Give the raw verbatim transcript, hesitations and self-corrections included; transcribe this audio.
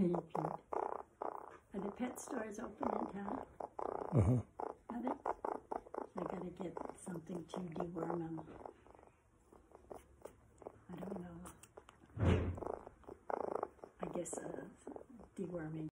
Thank you. Are the pet stores open in town? Uh-huh. Are they? I gotta get something to deworm them. I don't know. I guess uh, deworming.